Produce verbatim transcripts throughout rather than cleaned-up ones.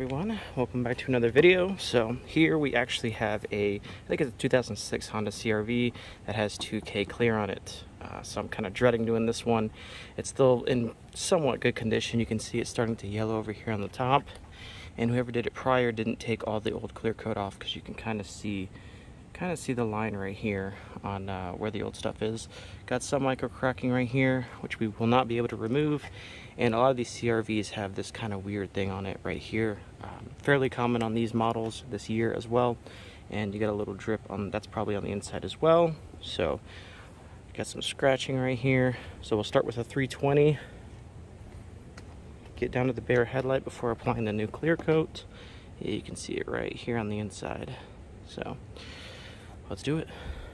everyone, welcome back to another video. So here we actually have a, I think it's a two thousand six Honda C R V that has two K clear on it. Uh, so I'm kind of dreading doing this one. It's still in somewhat good condition. You can see it's starting to yellow over here on the top. And whoever did it prior didn't take all the old clear coat off, because you can kind of see kind of see the line right here on uh, where the old stuff is. Got some microcracking right here, which we will not be able to remove. And a lot of these C R Vs have this kind of weird thing on it right here. Um, fairly common on these models this year as well. And you got a little drip on, that's probably on the inside as well. So got some scratching right here. So we'll start with a three twenty. Get down to the bare headlight before applying the new clear coat. Yeah, you can see it right here on the inside. So let's do it.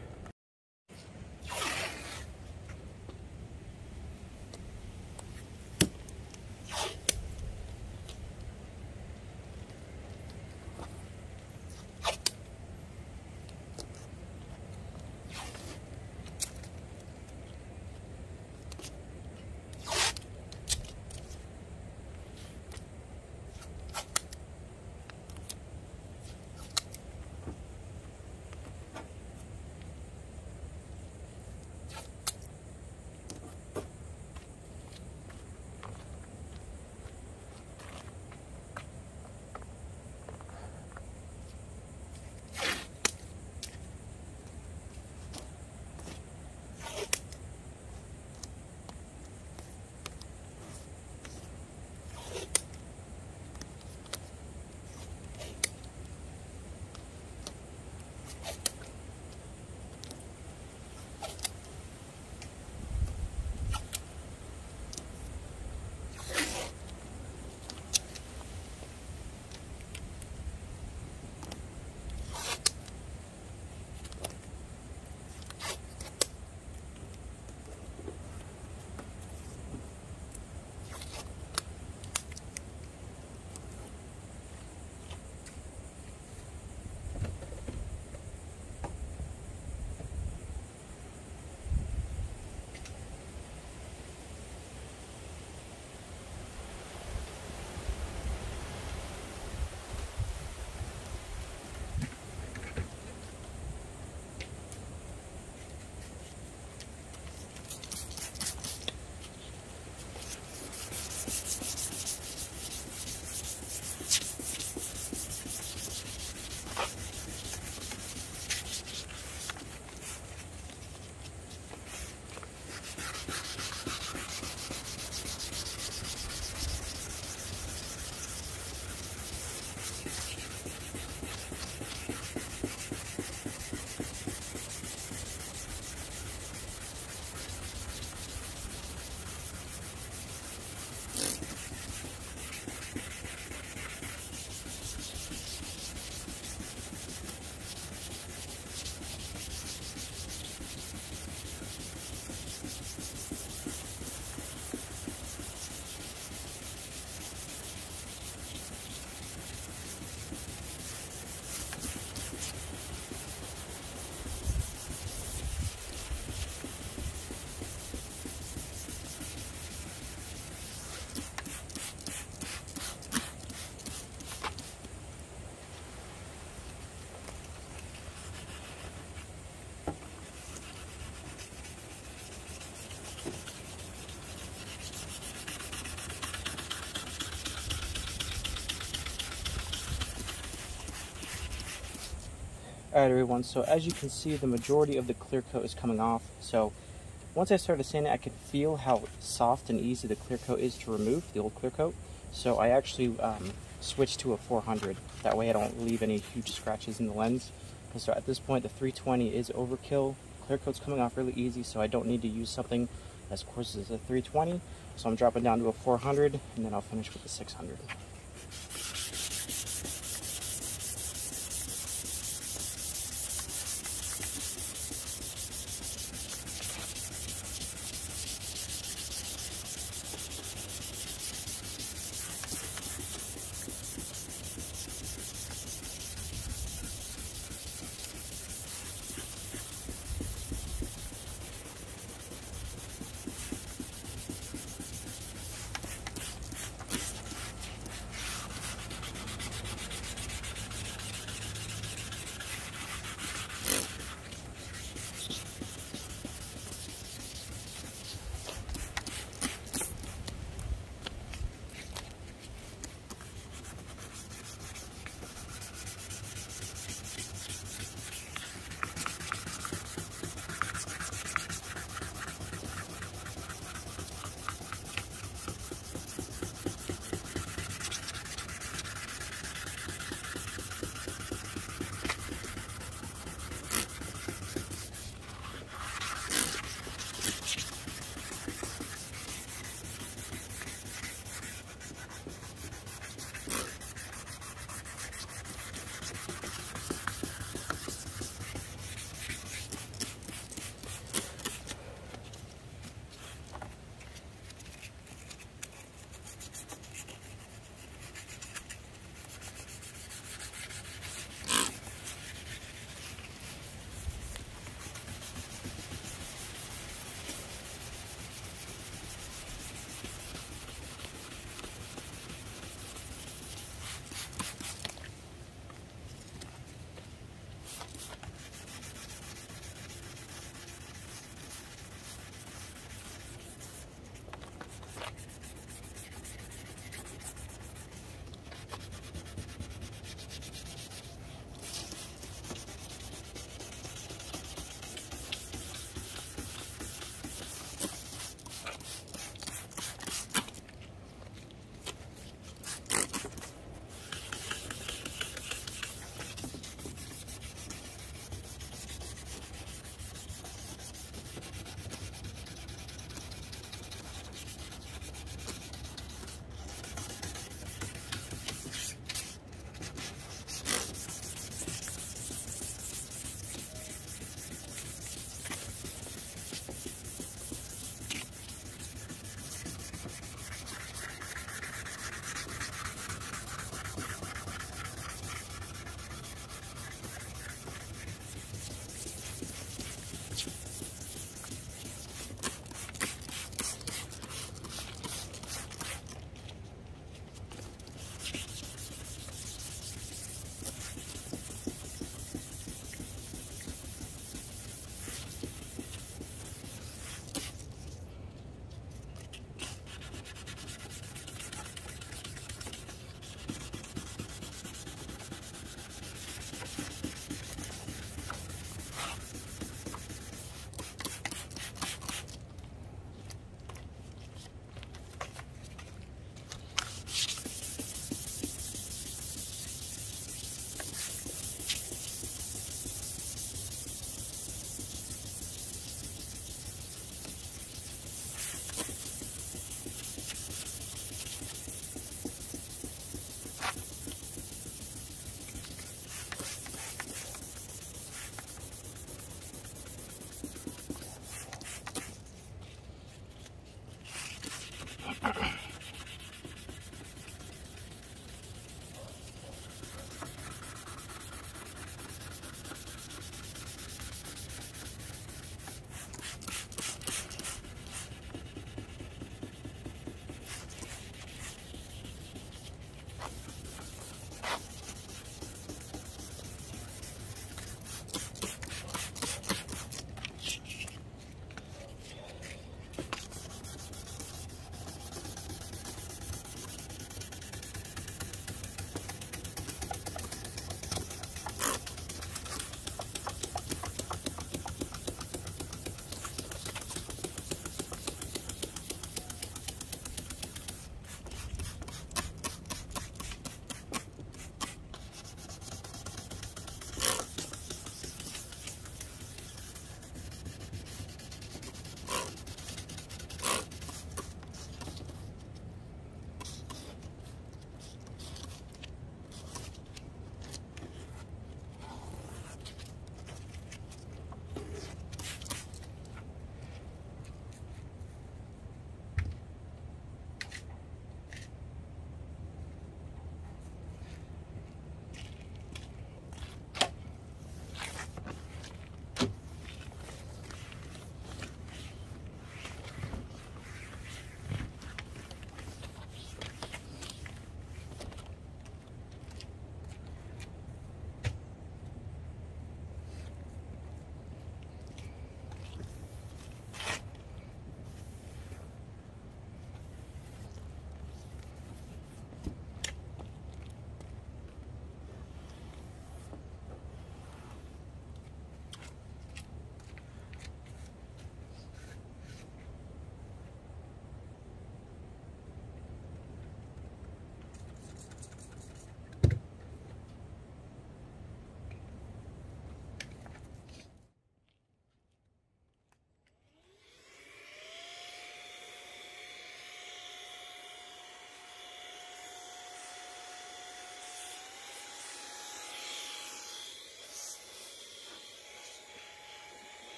Alright everyone, so as you can see, the majority of the clear coat is coming off. So once I started sanding it, I could feel how soft and easy the clear coat is to remove, the old clear coat. So I actually um, switched to a four hundred. That way I don't leave any huge scratches in the lens. So at this point the three twenty is overkill. Clear coat's coming off really easy, so I don't need to use something as coarse as a three twenty. So I'm dropping down to a four hundred, and then I'll finish with the six hundred.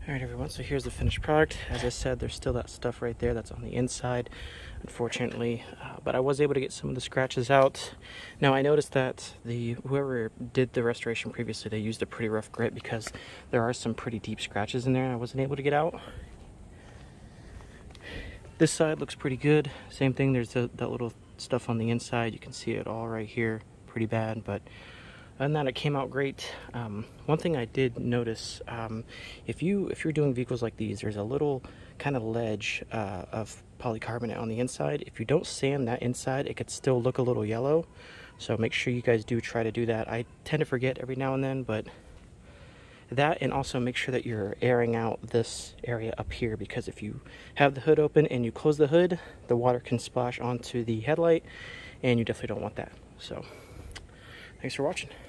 Alright everyone, so here's the finished product. As I said, there's still that stuff right there that's on the inside, unfortunately, uh, but I was able to get some of the scratches out. Now I noticed that the whoever did the restoration previously, they used a pretty rough grit because there are some pretty deep scratches in there and I wasn't able to get out. This side looks pretty good. Same thing, there's a, that little stuff on the inside. You can see it all right here, pretty bad, but other than that, it came out great. Um, one thing I did notice, um, if you if you're doing vehicles like these, there's a little kind of ledge uh, of polycarbonate on the inside. If you don't sand that inside, it could still look a little yellow. So make sure you guys do try to do that. I tend to forget every now and then, but that, and also make sure that you're airing out this area up here, because if you have the hood open and you close the hood, the water can splash onto the headlight, and you definitely don't want that. So thanks for watching.